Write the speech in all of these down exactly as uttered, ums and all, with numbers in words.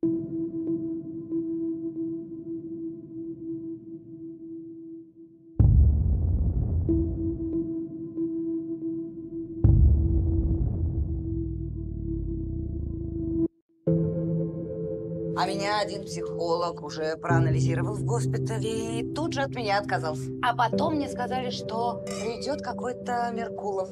А меня один психолог уже проанализировал в госпитале и тут же от меня отказался. А потом мне сказали, что придет какой-то Меркулов.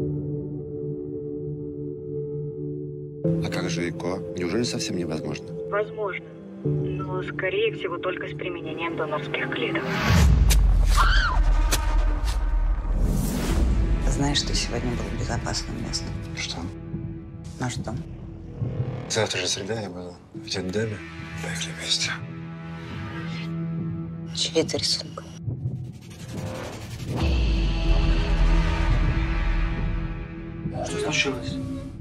А как же ЭКО? Неужели совсем невозможно? Возможно, но скорее всего только с применением донорских клеток. Знаешь, что сегодня было безопасным местом? Что? Наш дом. Завтра же среда, я был в детдоме. Поехали вместе. Чей это рисунок? Что случилось?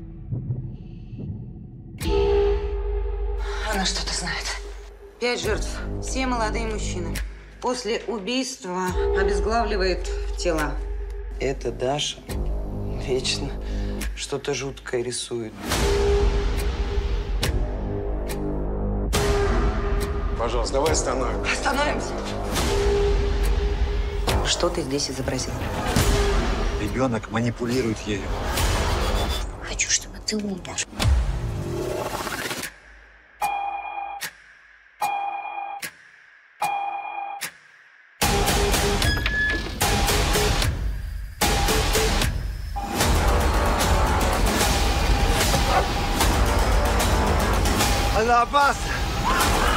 Она что-то знает. Пять жертв. Все молодые мужчины. После убийства обезглавливает тела. Это Даша вечно что-то жуткое рисует. Пожалуйста, давай остановим. Остановимся. Что ты здесь изобразил? Ребенок манипулирует ею. Хочу, чтобы ты умер. Она опасна!